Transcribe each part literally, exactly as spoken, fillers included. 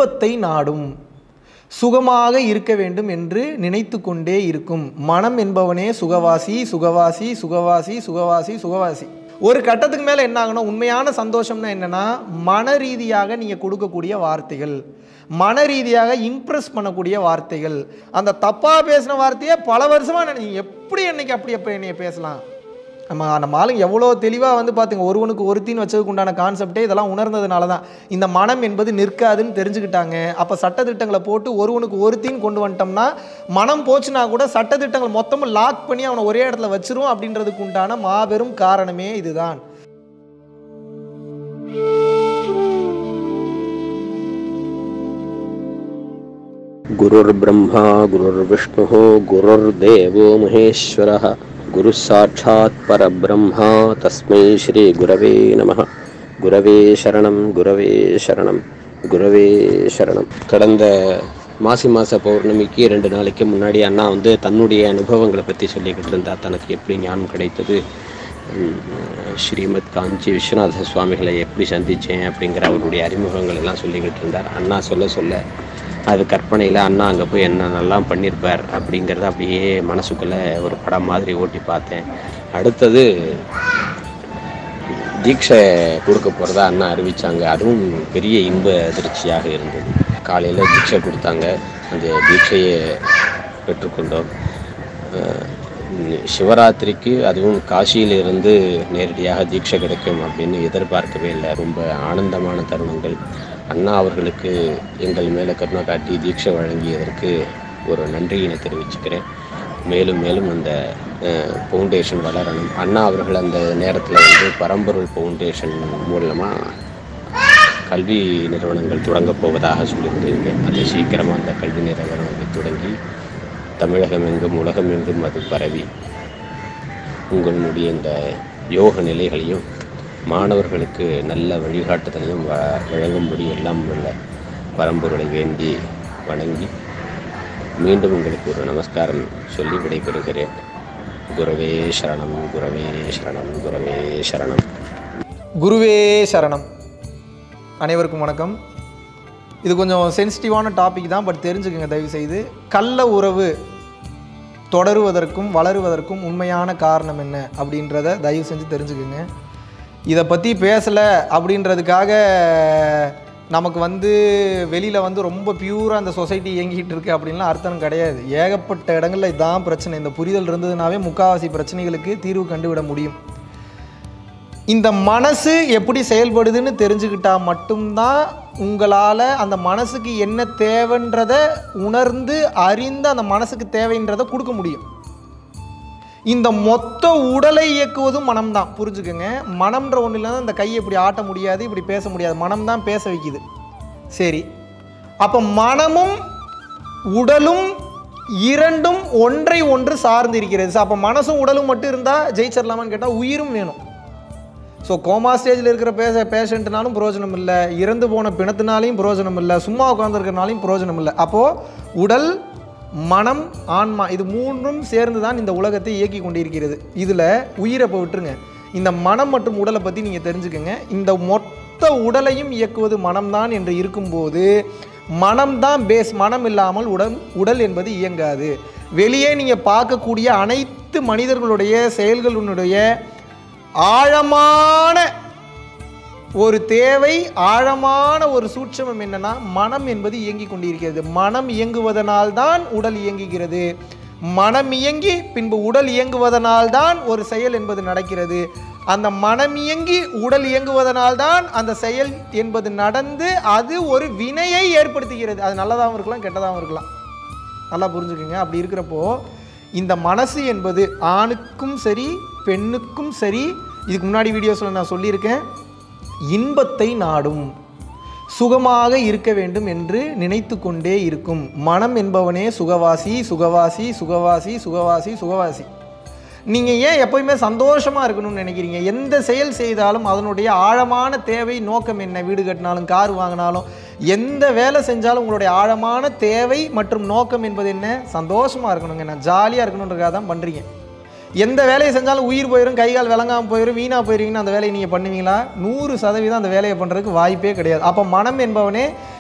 இன்பத்தை நாடும், சுகமாக இருக்க வேண்டும் என்று நினைத்து கொண்டே இருக்கும். மனம் என்பவனே சுகவாசி சுகவாசி சுகவாசி சுகவாசி சுகவாசி. ஒரு கட்டத்துக்கு மேலே என்ன ஆகணும், உண்மையான சந்தோஷம்னா என்னென்னா மன ரீதியாக நீங்கள் கொடுக்கக்கூடிய வார்த்தைகள், மன ரீதியாக இம்ப்ரெஸ் பண்ணக்கூடிய வார்த்தைகள். அந்த தப்பாக பேசின வார்த்தையை பல வருஷமாக நினை எப்படி என்னைக்கு அப்படி எப்போ என்னைய பேசலாம். நம்ம நம்ம ஆளுங்க எவ்வளோ தெளிவாக வந்து பார்த்துங்க, ஒருவனுக்கு ஒருத்தின்னு வச்சதுக்கு உண்டான கான்செப்டே இதெல்லாம் உணர்ந்ததுனால தான் இந்த மனம் என்பது நிற்காதுன்னு தெரிஞ்சுக்கிட்டாங்க. அப்போ சட்டத்திட்டங்களை போட்டு ஒருவனுக்கு ஒருத்தின்னு கொண்டு வந்துட்டோம்னா மனம் போச்சுன்னா கூட சட்டத்திட்டங்கள் மொத்தமும் லாக் பண்ணி அவனை ஒரே இடத்துல வச்சிரும் அப்படின்றதுக்கு உண்டான மாபெரும் காரணமே இதுதான். குருர் பிரம்மா குருர் விஷ்ணு குருர் தேவோ மகேஸ்வரः குரு சாட்சாத் பரபிரம்மா தஸ்மை ஸ்ரீ குரவே நமः. குரவே சரணம் குரவே சரணம் குரவே சரணம். கடந்த மாசி மாத பௌர்ணமிக்கு ரெண்டு நாளைக்கு முன்னாடி அண்ணா வந்து தன்னுடைய அனுபவங்களை பற்றி சொல்லிக்கிட்டு இருந்தார். தனக்கு எப்படி ஞானம் கிடைத்தது, ஸ்ரீமத் காஞ்சி விஸ்வநாத சுவாமிகளை எப்படி சந்தித்தேன் அப்படிங்கிற அவருடைய அறிமுகங்கள் எல்லாம் சொல்லிக்கிட்டு இருந்தார். அண்ணா சொல்ல சொல்ல அது கற்பனையில் அண்ணா அங்கே போய் என்னென்னலாம் பண்ணியிருப்பார் அப்படிங்கிறத அப்படியே மனசுக்குள்ளே ஒரு படம் மாதிரி ஓட்டி பார்த்தேன். அடுத்தது தீட்சை கொடுக்க போகிறதா அண்ணா அறிவித்தாங்க. அதுவும் பெரிய இன்ப அதிர்ச்சியாக இருந்தது. காலையில் தீட்சை கொடுத்தாங்க, அந்த தீட்சையை பெற்றுக்கொண்டோம். சிவராத்திரிக்கு அதுவும் காசியிலிருந்து நேரடியாக தீட்சை கிடைக்கும் அப்படின்னு எதிர்பார்க்கவே இல்லை. ரொம்ப ஆனந்தமான தருணங்கள். அண்ணா அவர்களுக்கு எங்கள் மேலே கருணை காட்டி தீட்சை வழங்கியதற்கு ஒரு நன்றியினை தெரிவிச்சுக்கிறேன். மேலும் மேலும் அந்த ஃபவுண்டேஷன் வளரணும். அண்ணா அவர்கள் அந்த நேரத்தில் வந்து பரம்பொருள் ஃபவுண்டேஷன் மூலமாக கல்வி நிறுவனங்கள் தொடங்கப் போவதாக சொல்லியிருந்தீங்க. அது சீக்கிரமாக அந்த கல்வி நிறுவனங்கள் தொடங்கி தமிழகம் எங்கும் உலகம் எங்கும் அது பரவி உங்களுடைய இந்த யோக நிலைகளையும் மாணவர்களுக்கு நல்ல வழிகாட்டுதலையும் வ வழங்கும்படி எல்லாம் உள்ள பரம்பொருளை வேண்டி வணங்கி மீண்டும் உங்களுக்கு ஒரு நமஸ்காரம் சொல்லி விடைபெறுகிறேன். குருவே சரணம் குருவே சரணம் குருவே சரணம் குருவே சரணம். அனைவருக்கும் வணக்கம். இது கொஞ்சம் சென்சிட்டிவான டாபிக் தான், பட் தெரிஞ்சுக்கங்க தயவுசெய்து. கள்ள உறவு தொடருவதற்கும் வளருவதற்கும் உண்மையான காரணம் என்ன அப்படின்றத தயவு செஞ்சு தெரிஞ்சுக்குங்க. இதை பற்றி பேசலை அப்படின்றதுக்காக நமக்கு வந்து வெளியில் வந்து ரொம்ப பியூராக அந்த சொசைட்டி இயங்கிட்டு இருக்குது அப்படின்லாம் அர்த்தம் கிடையாது. ஏகப்பட்ட இடங்களில் இதுதான் பிரச்சனை. இந்த புரிதல் இருந்ததுனாவே முக்கால்வாசி பிரச்சனைகளுக்கு தீர்வு கண்டுவிட முடியும். இந்த மனசு எப்படி செயல்படுதுன்னு தெரிஞ்சுக்கிட்டால் மட்டும்தான் உங்களால் அந்த மனசுக்கு என்ன தேவைன்றதை உணர்ந்து அறிந்து அந்த மனசுக்கு தேவைன்றதை கொடுக்க முடியும். இந்த மொத்த உடலை இயக்குவதும் மனம்தான், புரிஞ்சுக்கோங்க. மனம்ன்ற ஒன்று இல்லைன்னா இந்த கையை இப்படி ஆட்ட முடியாது, இப்படி பேச முடியாது. மனம் தான் பேச வைக்குது. சரி, அப்போ மனமும் உடலும் இரண்டும் ஒன்றை ஒன்று சார்ந்து இருக்கிறது. அப்போ மனசும் உடலும் மட்டும் இருந்தால் ஜெயிச்சிடலாமான்னு கேட்டால் உயிரும் வேணும். ஸோ கோமா ஸ்டேஜில் இருக்கிற பேச பேஷண்ட்னாலும் பிரயோஜனம் இல்லை, இறந்து போன பிணத்தினாலையும் பிரயோஜனம் இல்லை, சும்மா உட்காந்துருக்கிறனாலையும் பிரயோஜனம் இல்லை. அப்போது உடல் மனம் ஆன்மா இது மூன்றும் சேர்ந்து தான் இந்த உலகத்தை இயக்கி கொண்டிருக்கிறது. இதில் உயிரை இப்போ விட்டுருங்க, இந்த மனம் மற்றும் உடலை பற்றி நீங்கள் தெரிஞ்சுக்கங்க. இந்த மொத்த உடலையும் இயக்குவது மனம்தான் என்று இருக்கும்போது மனம்தான் பேஸ். மனம் இல்லாமல் உடல் உடல் என்பது இயங்காது. வெளியே நீங்கள் பார்க்கக்கூடிய அனைத்து மனிதர்களுடைய செயல்களுடைய ஆழமான ஒரு தேவை, ஆழமான ஒரு சூட்சமம் என்னன்னா மனம் என்பது இயங்கி கொண்டிருக்கிறது. மனம் இயங்குவதனால்தான் உடல் இயங்குகிறது. மனம் இயங்கி பின்பு உடல் இயங்குவதனால்தான் ஒரு செயல் என்பது நடக்கிறது. அந்த மனம் இயங்கி உடல் இயங்குவதனால்தான் அந்த செயல் என்பது நடந்து அது ஒரு வினையை ஏற்படுத்துகிறது. அது நல்லதாகவும் இருக்கலாம், கெட்டதாகவும் இருக்கலாம். நல்லா புரிஞ்சுக்குங்க. அப்படி இருக்கிறப்போ இந்த மனசு என்பது ஆணுக்கும் சரி பெண்ணுக்கும் சரி, இதுக்கு முன்னாடி வீடியோஸில் நான் சொல்லியிருக்கேன், இன்பத்தை நாடும், சுகமாக இருக்க வேண்டும் என்று நினைத்து கொண்டே இருக்கும். மனம் என்பவனே சுகவாசி சுகவாசி சுகவாசி சுகவாசி சுகவாசி. நீங்கள் ஏன் எப்போயுமே சந்தோஷமாக இருக்கணும்னு நினைக்கிறீங்க? எந்த செயல் செய்தாலும் அதனுடைய ஆழமான தேவை நோக்கம் என்ன? வீடு கட்டினாலும் கார் வாங்கினாலும் எந்த வேலை செஞ்சாலும் உங்களுடைய ஆழமான தேவை மற்றும் நோக்கம் என்பது என்ன? சந்தோஷமாக இருக்கணுங்க, நான் ஜாலியாக இருக்கணுன்றதுக்காக தான் பண்ணுறீங்க. எந்த வேலையை செஞ்சாலும் உயிர் போயிடும், கைகால் விளங்காமல் போயிடும், வீணாக போயிருவீங்கன்னா அந்த வேலையை நீங்கள் பண்ணுவீங்களா? நூறு சதவீதம் அந்த வேலையை பண்ணுறதுக்கு வாய்ப்பே கிடையாது. அப்போ மனம் என்பவனே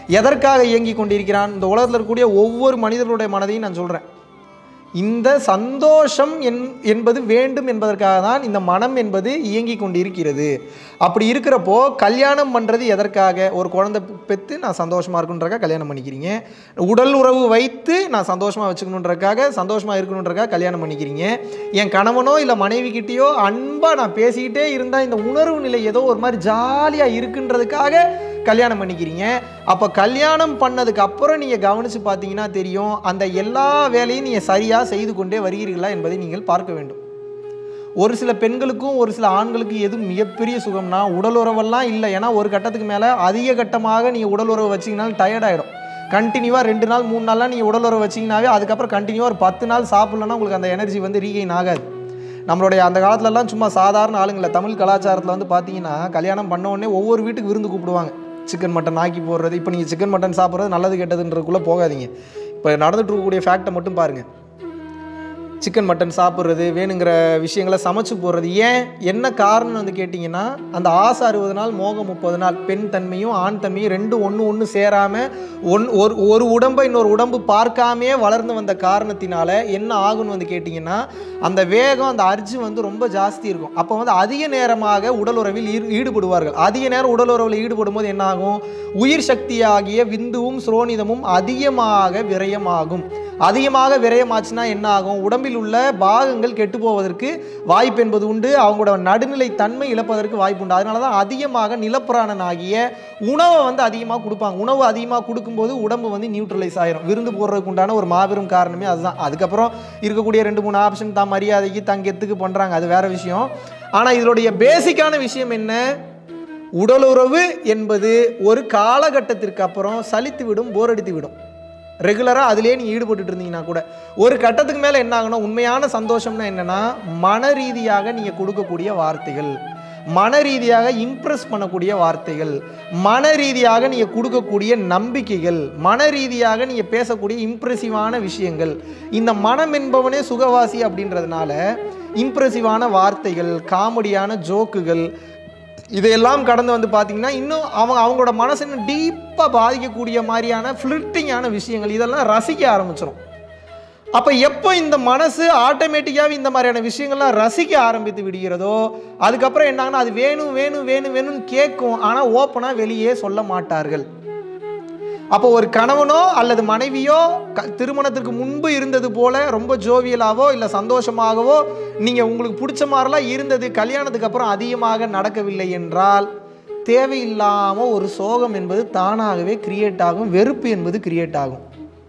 எதற்காக இயங்கி கொண்டிருக்கிறான்? இந்த உலகத்தில் இருக்கக்கூடிய ஒவ்வொரு மனிதர்களுடைய மனதையும் நான் சொல்கிறேன். இந்த சந்தோஷம் என் என்பது வேண்டும் என்பதற்காக தான் இந்த மனம் என்பது இயங்கி கொண்டிருக்கிறது. அப்படி இருக்கிறப்போ கல்யாணம் பண்ணுறது எதற்காக? ஒரு குழந்தை பெற்று நான் சந்தோஷமாக இருக்கணுன்றக்காக கல்யாணம் பண்ணிக்கிறீங்க. உடல் உறவு வைத்து நான் சந்தோஷமாக வச்சுக்கணுன்றக்காக சந்தோஷமாக இருக்கணுன்றக்காக கல்யாணம் பண்ணிக்கிறீங்க. என் கணவனோ இல்லை மனைவிக்கிட்டேயோ அன்பாக நான் பேசிக்கிட்டே இருந்தால் இந்த உணர்வு நிலை ஏதோ ஒரு மாதிரி ஜாலியாக இருக்குன்றதுக்காக கல்யாணம் பண்ணிக்கிறீங்க. அப்போ கல்யாணம் பண்ணதுக்கு அப்புறம் நீங்கள் கவனித்து பார்த்தீங்கன்னா தெரியும், அந்த எல்லா வேலையும் நீங்கள் சரியாக செய்து கொண்டே வருகிறீர்களா என்பதை நீங்கள் பார்க்க வேண்டும். ஒரு சில பெண்களுக்கும் ஒரு சில ஆண்களுக்கும் எதுவும் மிகப்பெரிய சுகம்னா உடல் உறவெல்லாம் இல்லை. ஏன்னா ஒரு கட்டத்துக்கு மேலே அதிக கட்டமாக நீங்கள் உடல் உறவு வச்சிங்கனாலும் டயர்டாகிடும். கண்டினியூவாக ரெண்டு நாள் மூணு நாள்லாம் நீங்கள் உடல் உறவு வச்சிங்கனாவே அதுக்கப்புறம் கண்டினியூவாக ஒரு பத்து நாள் சாப்பிட்லன்னா உங்களுக்கு அந்த எனர்ஜி வந்து ரீகெயின் ஆகாது. நம்மளுடைய அந்த காலத்துலலாம் சும்மா சாதாரண ஆளுங்களை தமிழ் கலாச்சாரத்தில் வந்து பார்த்தீங்கன்னா கல்யாணம் பண்ண உடனே ஒவ்வொரு வீட்டுக்கு விருந்து கூப்பிடுவாங்க. சிக்கன் மட்டன் ஆக்கி போடுறது. இப்போ நீங்கள் சிக்கன் மட்டன் சாப்பிட்றது நல்லது கெட்டதுன்றதுக்குள்ளே போகாதீங்க. இப்போ நடந்துட்டு இருக்கக்கூடிய ஃபேக்டை மட்டும் பாருங்கள். சிக்கன் மட்டன் சாப்பிட்றது, வேணுங்கிற விஷயங்களை சமைச்சு போடுறது. ஏன் என்ன காரணம்னு வந்து கேட்டிங்கன்னா, அந்த ஆசை அறுபது நாள் மோகம் முப்பது நாள். பெண் தன்மையும் ஆண் தன்மையும் ரெண்டும் ஒன்று ஒன்று சேராமல் ஒன் ஒரு ஒரு உடம்பை இன்னொரு உடம்பு பார்க்காமே வளர்ந்து வந்த காரணத்தினால என்ன ஆகுன்னு வந்து கேட்டிங்கன்னா, அந்த வேகம் அந்த அர்ஜு வந்து ரொம்ப ஜாஸ்தி இருக்கும். அப்போ வந்து அதிக நேரமாக உடல் உறவில் ஈடுபடுவார்கள். அதிக நேரம் உடல் உறவில் ஈடுபடும் போது என்ன ஆகும்? உயிர் சக்தியாகிய விந்துவும் சுரோனிதமும் அதிகமாக விரயமாகும். அதிகமாக விரயமாச்சுன்னா என்ன ஆகும்? உடம்பில் உள்ள பாகங்கள் கெட்டு போவதற்கு வாய்ப்பு என்பது உண்டு. அவங்களோட நடுநிலை தன்மை இழப்பதற்கு வாய்ப்பு உண்டு. அதனால தான் அதிகமாக நிலப்பிராணன் ஆகிய உணவை வந்து அதிகமாக கொடுப்பாங்க. உணவு அதிகமாக கொடுக்கும்போது உடம்பு வந்து நியூட்ரலைஸ் ஆயிரும். விருந்து போடுறதுக்கு உண்டான ஒரு மாபெரும் காரணமே அதுதான். அதுக்கப்புறம் இருக்கக்கூடிய ரெண்டு மூணு ஆப்ஷன் தான் மரியாதைக்கு தங்கத்துக்கு பண்ணுறாங்க, அது வேற விஷயம். ஆனால் இதனுடைய பேசிக்கான விஷயம் என்ன? உடலுறவு என்பது ஒரு காலகட்டத்திற்கு அப்புறம் சலித்து விடும், போர் அடித்து விடும். ரெகுலராக அதிலே நீங்கள் ஈடுபட்டு இருந்தீங்கன்னா கூட ஒரு கட்டத்துக்கு மேலே என்ன ஆகணும்? உண்மையான சந்தோஷம்னா என்னென்னா, மன ரீதியாக நீங்கள் கொடுக்கக்கூடிய வார்த்தைகள், மன ரீதியாக இம்ப்ரெஸ் பண்ணக்கூடிய வார்த்தைகள், மன ரீதியாக நீங்கள் கொடுக்கக்கூடிய நம்பிக்கைகள், மன ரீதியாக நீங்கள் பேசக்கூடிய இம்ப்ரெசிவான விஷயங்கள். இந்த மனம் என்பவனே சுகவாசி அப்படின்றதுனால இம்ப்ரெசிவான வார்த்தைகள், காமெடியான ஜோக்குகள், இதையெல்லாம் கடந்து வந்து பார்த்தீங்கன்னா இன்னும் அவங்க அவங்களோட மனசு இன்னும் டீப்பாக பாதிக்கக்கூடிய மாதிரியான ஃப்ளிட்டிங்கான விஷயங்கள் இதெல்லாம் ரசிக்க ஆரம்பிச்சிடும். அப்போ எப்போ இந்த மனசு ஆட்டோமேட்டிக்காகவே இந்த மாதிரியான விஷயங்கள்லாம் ரசிக்க ஆரம்பித்து விடுகிறதோ அதுக்கப்புறம் என்னாங்கன்னா அது வேணும் வேணும் வேணும் வேணும்னு கேட்கும். ஆனால் ஓப்பனாக வெளியே சொல்ல மாட்டார்கள். அப்போ ஒரு கணவனோ அல்லது மனைவியோ க திருமணத்திற்கு முன்பு இருந்தது போல ரொம்ப ஜோவியலாவோ இல்லை சந்தோஷமாகவோ நீங்கள் உங்களுக்கு பிடிச்ச மாதிரிலாம் இருந்தது கல்யாணத்துக்கு அப்புறம் அதிகமாக நடக்கவில்லை என்றால் தேவையில்லாமல் ஒரு சோகம் என்பது தானாகவே கிரியேட் ஆகும். வெறுப்பு என்பது கிரியேட் ஆகும்.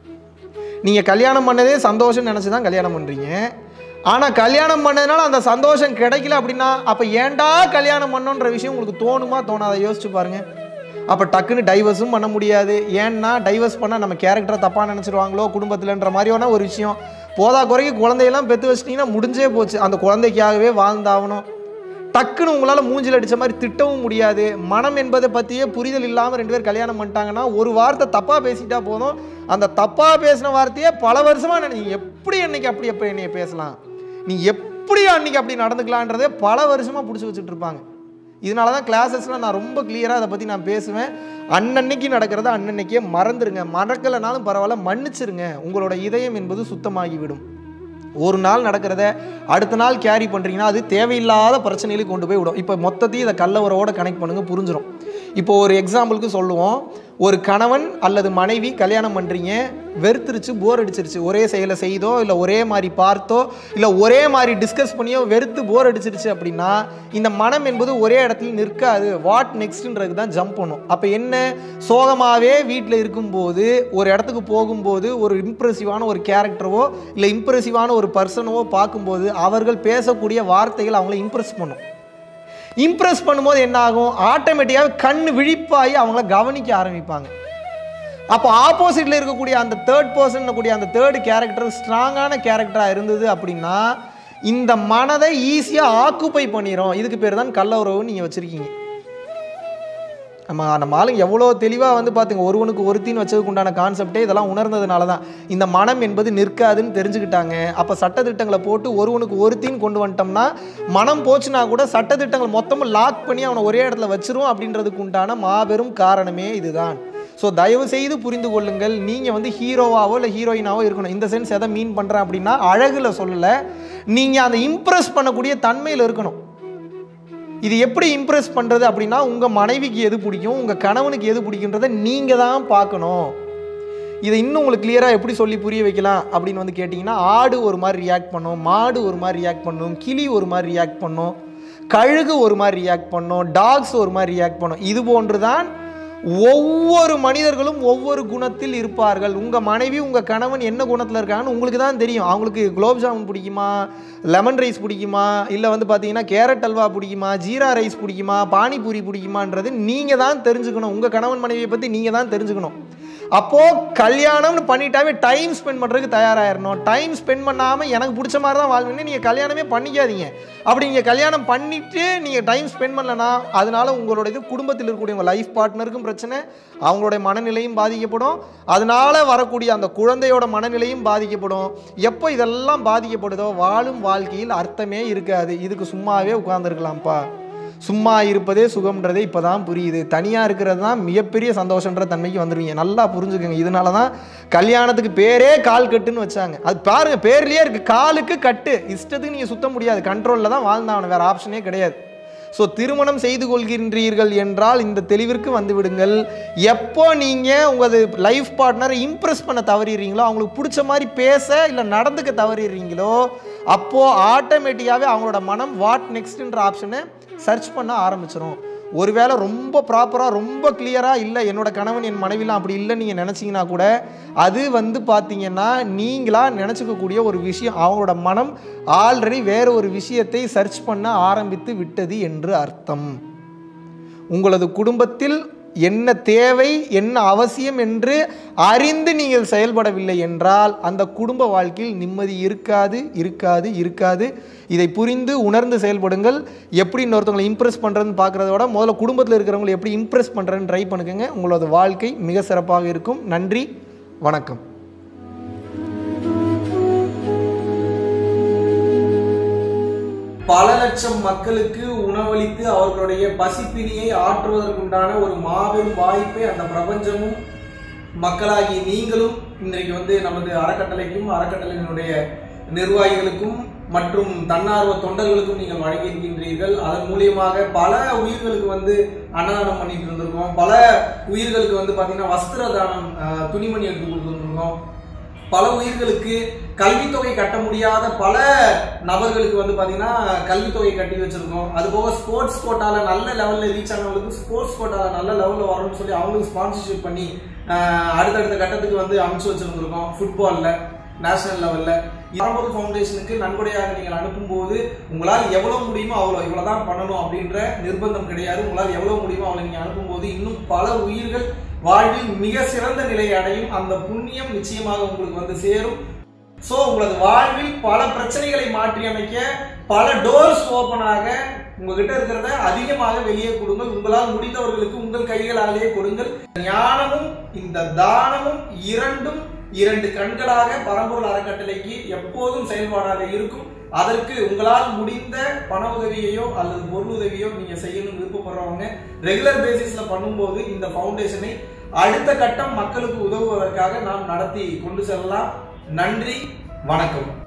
நீங்கள் கல்யாணம் பண்ணதே சந்தோஷம் நினச்சி தான் கல்யாணம் பண்ணுறீங்க. ஆனால் கல்யாணம் பண்ணதுனால அந்த சந்தோஷம் கிடைக்கல அப்படின்னா அப்போ ஏன்டா கல்யாணம் பண்ணோன்ற விஷயம் உங்களுக்கு தோணுமா தோணாத? யோசிச்சு பாருங்கள். அப்போ டக்குன்னு டைவர்ஸும் பண்ண முடியாது. ஏன்னா டைவர்ஸ் பண்ணால் நம்ம கேரக்டரை தப்பாக நினச்சிருவாங்களோ குடும்பத்தில்ன்ற மாதிரியான ஒரு விஷயம். போதா குறைக்கு குழந்தையெல்லாம் பெற்று வச்சிட்டிங்கன்னா முடிஞ்சே போச்சு. அந்த குழந்தைக்காகவே வாழ்ந்தாகணும். டக்குன்னு உங்களால் மூஞ்சில் அடித்த மாதிரி திட்டவும் முடியாது. மனம் என்பதை பற்றியே புரிதல் இல்லாமல் ரெண்டு பேர் கல்யாணம் பண்ணிட்டாங்கன்னா ஒரு வார்த்தை தப்பாக பேசிட்டா போதும். அந்த தப்பாக பேசின வார்த்தையே பல வருஷமாக நினை எப்படி அன்னைக்கு அப்படி எப்படி என்னைய பேசலாம், நீ எப்படி அன்னைக்கு அப்படி நடந்துக்கலான்றதே பல வருஷமாக பிடிச்சி வச்சுட்டு இருப்பாங்க. இதனால தான் கிளாஸஸ்லாம் நான் ரொம்ப கிளியராக அதை பற்றி நான் பேசுவேன். அன்னன்னைக்கு நடக்கிறத அன்னன்னைக்கே மறந்துடுங்க. மறக்கலைனாலும் பரவாயில்ல, மன்னிச்சிருங்க. உங்களோட இதயம் என்பது சுத்தமாகிவிடும். ஒரு நாள் நடக்கிறத அடுத்த நாள் கேரி பண்ணுறீங்கன்னா அது தேவையில்லாத பிரச்சனைகளுக்கு கொண்டு போய் விடும். இப்போ மொத்தத்தையும் இதை கள்ள உறவோட கனெக்ட் பண்ணுங்கள், புரிஞ்சிடும். இப்போ ஒரு எக்ஸாம்பிளுக்கு சொல்லுவோம். ஒரு கணவன் அல்லது மனைவி கல்யாணம் பண்ணுறீங்க, வெறுத்துருச்சு, போர் அடிச்சிருச்சு. ஒரே செயலை செய்தோ இல்லை ஒரே மாதிரி பார்த்தோ இல்லை ஒரே மாதிரி டிஸ்கஸ் பண்ணியோ வெறுத்து போர் அடிச்சிருச்சு அப்படின்னா இந்த மனம் என்பது ஒரே இடத்துல நிற்காது. வாட் நெக்ஸ்ட்ன்றது தான் ஜம்ப் பண்ணும். அப்போ என்ன, சோகமாகவே வீட்டில் இருக்கும்போது ஒரு இடத்துக்கு போகும்போது ஒரு இம்ப்ரெசிவான ஒரு கேரக்டரவோ இல்லை இம்ப்ரெசிவான ஒரு பர்சனவோ பார்க்கும்போது அவர்கள் பேசக்கூடிய வார்த்தைகள் அவங்கள இம்ப்ரெஸ் பண்ணும். இம்ப்ரெஸ் பண்ணும்போது என்ன ஆகும்? ஆட்டோமேட்டிக்காக கண் விழிப்பாகி அவங்கள கவனிக்க ஆரம்பிப்பாங்க. அப்போ ஆப்போசிட்டில் இருக்கக்கூடிய அந்த தேர்ட் பர்சன் கூடிய அந்த தேர்டு கேரக்டர் ஸ்ட்ராங்கான கேரக்டராக இருந்தது அப்படின்னா இந்த மனதை ஈஸியாக ஆக்குப்பை பண்ணிடும். இதுக்கு பேர் தான் கள்ள உறவுன்னு நீங்கள் வச்சுருக்கீங்க. நம்ம நம்ம ஆளுங்க எவ்வளோ தெளிவாக வந்து பார்த்துங்க, ஒருவனுக்கு ஒருத்தின்னு வச்சதுக்கு உண்டான கான்செப்டே இதெல்லாம் உணர்ந்ததுனால தான் இந்த மனம் என்பது நிற்காதுன்னு தெரிஞ்சுக்கிட்டாங்க. அப்போ சட்டத்திட்டங்களை போட்டு ஒருவனுக்கு ஒருத்தின்னு கொண்டு வந்துட்டோம்னா மனம் போச்சுன்னா கூட சட்டத்திட்டங்கள் மொத்தமும் லாக் பண்ணி அவனை ஒரே இடத்துல வச்சிரும் அப்படின்றதுக்கு உண்டான மாபெரும் காரணமே இதுதான். ஸோ தயவு செய்து புரிந்து கொள்ளுங்கள். நீங்கள் வந்து ஹீரோவாவோ இல்லை ஹீரோயினாவோ இருக்கணும். இந்த சென்ஸ் எதை மீன் பண்ணுறேன் அப்படின்னா அழகில் சொல்லலை, நீங்கள் அந்த இம்ப்ரெஸ் பண்ணக்கூடிய தன்மையில் இருக்கணும். இது எப்படி இம்ப்ரெஸ் பண்ணுறது அப்படின்னா உங்கள் மனைவிக்கு எது பிடிக்கும், உங்கள் கணவனுக்கு எது பிடிக்குன்றதை நீங்கள் தான் பார்க்கணும். இதை இன்னும் உங்களுக்கு கிளியராக எப்படி சொல்லி புரிய வைக்கலாம் அப்படின்னு வந்து கேட்டிங்கன்னா, ஆடு ஒரு மாதிரி ரியாக்ட் பண்ணும், மாடு ஒரு மாதிரி ரியாக்ட் பண்ணும், கிளி ஒரு மாதிரி ரியாக்ட் பண்ணும், கழுகு ஒரு மாதிரி ரியாக்ட் பண்ணும், டாக்ஸ் ஒரு மாதிரி ரியாக்ட் பண்ணும். இது போன்று தான் ஒவ்வொரு மனிதர்களும் ஒவ்வொரு குணத்தில் இருப்பார்கள். உங்கள் மனைவி உங்கள் கணவன் என்ன குணத்தில் இருக்காங்கன்னு உங்களுக்கு தான் தெரியும். அவங்களுக்கு குலோப் ஜாமுன் பிடிக்குமா, லெமன் ரைஸ் பிடிக்குமா, இல்லை வந்து பார்த்தீங்கன்னா கேரட் அல்வா பிடிக்குமா, ஜீரா ரைஸ் பிடிக்குமா, பானிபூரி பிடிக்குமான்றது நீங்கள் தான் தெரிஞ்சுக்கணும். உங்கள் கணவன் மனைவியை பற்றி நீங்கள் தான் தெரிஞ்சுக்கணும். அப்போது கல்யாணம்னு பண்ணிட்டாவே டைம் ஸ்பெண்ட் பண்ணுறதுக்கு தயாராகிடணும். டைம் ஸ்பெண்ட் பண்ணாமல் எனக்கு பிடிச்ச மாதிரி தான் வாழ்வேன்னு நீங்கள் கல்யாணமே பண்ணிக்காதீங்க. அப்படி நீங்கள் கல்யாணம் பண்ணிவிட்டு நீங்கள் டைம் ஸ்பெண்ட் பண்ணலன்னா அதனால உங்களுடைய குடும்பத்தில் இருக்கக்கூடிய உங்கள் லைஃப் பார்ட்னருக்கும் பிரச்சனை, அவங்களுடைய மனநிலையும் பாதிக்கப்படும், அதனால் வரக்கூடிய அந்த குழந்தையோட மனநிலையும் பாதிக்கப்படும். எப்போ இதெல்லாம் பாதிக்கப்படுதோ வாழும் வாழ்க்கையில் அர்த்தமே இருக்காது. இதுக்கு சும்மாவே உட்கார்ந்துருக்கலாம்ப்பா. சும்மா இருப்பதே சுகம்ன்றதே இப்போ தான் புரியுது. தனியாக இருக்கிறது தான் மிகப்பெரிய சந்தோஷன்ற தன்மைக்கு வந்துடுவீங்க. நல்லா புரிஞ்சுக்கோங்க. இதனால தான் கல்யாணத்துக்கு பேரே கால் கட்டுன்னு வச்சாங்க. அது பாருங்கள், பேர்லேயே இருக்குது, காலுக்கு கட்டு. இஷ்டத்துக்கு நீங்கள் சுத்த முடியாது, கண்ட்ரோலில் தான் வாழ்ந்தாவணும், வேறு ஆப்ஷனே கிடையாது. ஸோ திருமணம் செய்து கொள்கின்றீர்கள் என்றால் இந்த தெளிவிற்கு வந்து விடுங்கள். எப்போ நீங்கள் உங்களது லைஃப் பார்ட்னரை இம்ப்ரெஸ் பண்ண தவறிடுறீங்களோ, அவங்களுக்கு பிடிச்ச மாதிரி பேச இல்லை நடந்துக்க தவறிடுறீங்களோ, அப்போது ஆட்டோமேட்டிக்காகவே அவங்களோட மனம் வாட் நெக்ஸ்ட்ன்ற ஆப்ஷனை சர்ச் பண்ண ஆரம்பிச்சிடும். ஒருவேளை ரொம்ப ப்ராப்பராக ரொம்ப கிளியராக இல்லை என்னோட கணவன் என் மனைவிலாம் அப்படி இல்லைன்னு நீங்கள் நினச்சிங்கன்னா கூட அது வந்து பார்த்தீங்கன்னா நீங்களாக நினச்சிக்கக்கூடிய ஒரு விஷயம். அவங்களோட மனம் ஆல்ரெடி வேறு ஒரு விஷயத்தை சர்ச் பண்ண ஆரம்பித்து விட்டது என்று அர்த்தம். உங்களது குடும்பத்தில் என்ன தேவை, என்ன அவசியம் என்று அறிந்து நீங்கள் செயல்படவில்லை என்றால் அந்த குடும்ப வாழ்க்கையில் நிம்மதி இருக்காது இருக்காது இருக்காது. இதை புரிந்து உணர்ந்து செயல்படுங்கள். எப்படி இன்னொருத்தவங்களை இம்ப்ரெஸ் பண்ணுறதுன்னு பார்க்குறத விட முதல்ல குடும்பத்தில் இருக்கிறவங்களை எப்படி இம்ப்ரெஸ் பண்ணுறதுன்னு ட்ரை பண்ணுங்க. உங்களோட வாழ்க்கை மிக சிறப்பாக இருக்கும். நன்றி, வணக்கம். பல லட்சம் மக்களுக்கு உணவளித்து அவர்களுடைய பசிப்பினியை ஆற்றுவதற்குண்டான ஒரு மாபெரும் வாய்ப்பை அந்த பிரபஞ்சமும் மக்களாகி நீங்களும் இன்றைக்கு வந்து நமது அறக்கட்டளைக்கும் அறக்கட்டளையினுடைய நிர்வாகிகளுக்கும் மற்றும் தன்னார்வ தொண்டர்களுக்கும் நீங்கள் வழங்கியிருக்கின்றீர்கள். அதன் மூலியமாக பல உயிர்களுக்கு வந்து அன்னதானம் பண்ணிட்டு இருந்திருக்கோம். பல உயிர்களுக்கு வந்து பார்த்தீங்கன்னா வஸ்திர தானம், துணிமணி எடுத்து கொடுத்துருக்கோம். பல உயிர்களுக்கு கல்வித்தொகை கட்ட முடியாத பல நபர்களுக்கு வந்து பார்த்தீங்கன்னா கல்வித்தொகை கட்டி வச்சிருக்கோம். அதுபோக ஸ்போர்ட்ஸ் கோட்டால நல்ல லெவலில் ரீச் ஆனவங்களுக்கு ஸ்போர்ட்ஸ் கோட்டால நல்ல லெவலில் வரணும்னு சொல்லி அவங்களுக்கு ஸ்பான்சர்ஷிப் பண்ணி அடுத்தடுத்த கட்டத்துக்கு வந்து அமைச்சு வச்சிருந்திருக்கோம். ஃபுட்பாலில் நேஷனல் லெவலில் பரம்பொருள் ஃபவுண்டேஷனுக்கு நன்கொடையாக நீங்கள் அனுப்பும்போது உங்களால் எவ்வளவு முடியுமோ அவ்வளோ இவ்வளோதான் பண்ணணும் அப்படின்ற நிர்பந்தம் கிடையாது. உங்களால் எவ்வளவு முடியுமோ அவ்வளோ நீங்கள் அனுப்பும்போது இன்னும் பல உயிர்கள் வாழ்வில் மிக சிறந்த நிலை அடையும். அந்த புண்ணியம் நிச்சயமாக உங்களுக்கு வந்து சேரும். சோ உங்களது வாழ்வில் பல பிரச்சனைகளை மாற்றி அமைக்க பல டோர்ஸ் ஓபன் ஆக உங்ககிட்ட இருக்கிறத அதிகமாக வெளியே கொடுங்கள். உங்களால் முடிந்தவர்களுக்கு உங்கள் கைகளாலேயே கொடுங்கள். ஞானமும் இந்த தானமும் இரண்டும் இரண்டு கண்களாக பரம்பொருள் அறக்கட்டளைக்கு எப்போதும் செயல்பாடாக இருக்கும். அதற்கு உங்களால் முடிந்த பண உதவியையோ அல்லது பொருள் உதவியோ நீங்க செய்யணும் விருப்பப்படுறவங்க ரெகுலர் பேசிஸ்ல பண்ணும்போது இந்த பவுண்டேஷனை அடுத்த கட்டம் மக்களுக்கு உதவுவதற்காக நாம் நடத்தி கொண்டு செல்லலாம். நன்றி, வணக்கம்.